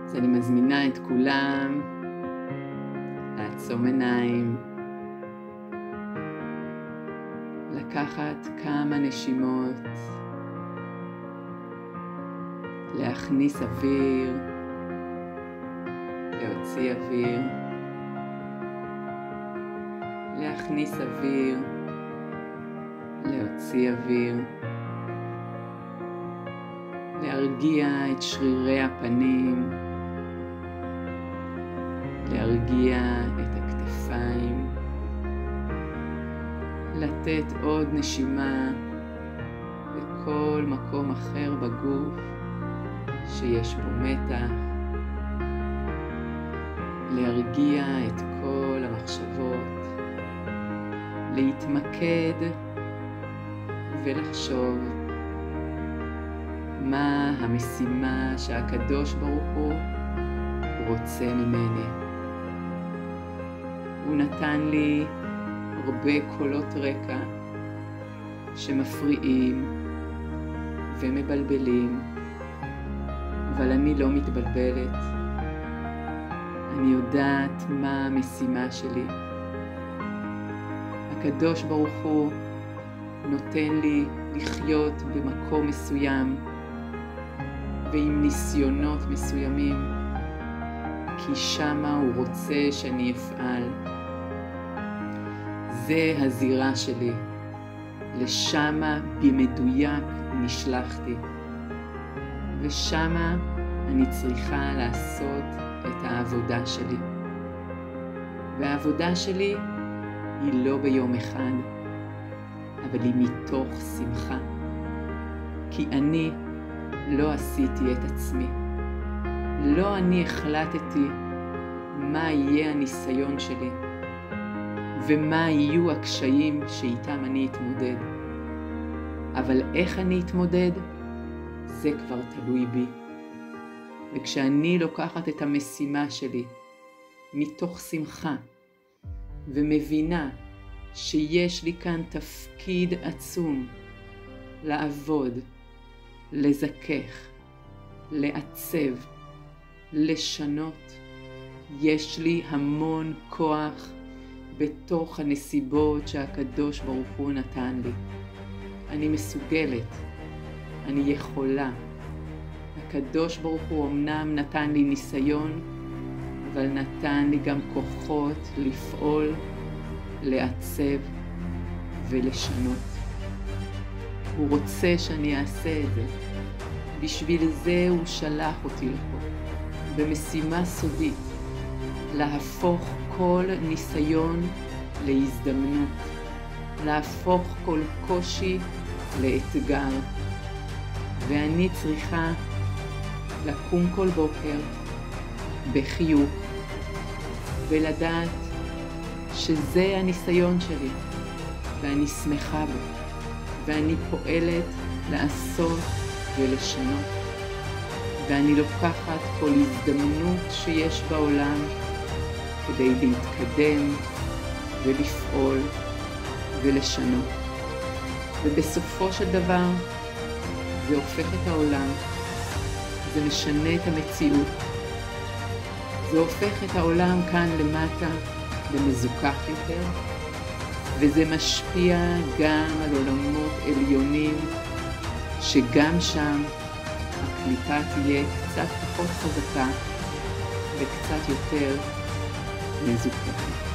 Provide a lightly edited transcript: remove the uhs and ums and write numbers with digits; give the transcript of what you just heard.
אז אני מזמינה את כולם לעצום עיניים, לקחת כמה נשימות, להכניס אוויר, להוציא אוויר, להכניס אוויר, להוציא אוויר, להרגיע את שרירי הפנים, להרגיע את הכתפיים, לתת עוד נשימה בכל מקום אחר בגוף שיש בו מתח, להרגיע את כל המחשבות, להתמקד ולחשוב מה המשימה שהקדוש ברוך הוא רוצה ממני. הוא נתן לי הרבה קולות רקע שמפריעים ומבלבלים, אבל אני לא מתבלבלת. אני יודעת מה המשימה שלי. הקדוש ברוך הוא נותן לי לחיות במקום מסוים ועם ניסיונות מסוימים, כי שמה הוא רוצה שאני אפעל. זה הזירה שלי, לשמה במדויק נשלחתי, ושמה אני צריכה לעשות את העבודה שלי. והעבודה שלי היא לא ביום אחד, אבל היא מתוך שמחה, כי אני לא עשיתי את עצמי. לא אני החלטתי מה יהיה הניסיון שלי ומה יהיו הקשיים שאיתם אני אתמודד. אבל איך אני אתמודד, זה כבר תלוי בי. וכשאני לוקחת את המשימה שלי מתוך שמחה ומבינה שיש לי כאן תפקיד עצום לעבוד, לזכך, לעצב, לשנות, יש לי המון כוח בתוך הנסיבות שהקדוש ברוך הוא נתן לי. אני מסוגלת, אני יכולה. הקדוש ברוך הוא אמנם נתן לי ניסיון, אבל נתן לי גם כוחות לפעול, לעצב ולשנות. הוא רוצה שאני אעשה את זה. בשביל זה הוא שלח אותי לפה, במשימה סודית, להפוך כל ניסיון להזדמנות, להפוך כל קושי לאתגר. ואני צריכה לקום כל בוקר בחיוך ולדעת שזה הניסיון שלי, ואני שמחה בו, ואני פועלת לעשות ולשנות, ואני לוקחת כל הזדמנות שיש בעולם כדי להתקדם ולפעול ולשנות. ובסופו של דבר זה הופך את העולם, זה משנה את המציאות, זה הופך את העולם כאן למטה למזוכח יותר, וזה משפיע גם על עולמות עליונים, שגם שם הקליפה תהיה קצת פחות חזקה וקצת יותר מזוכחת.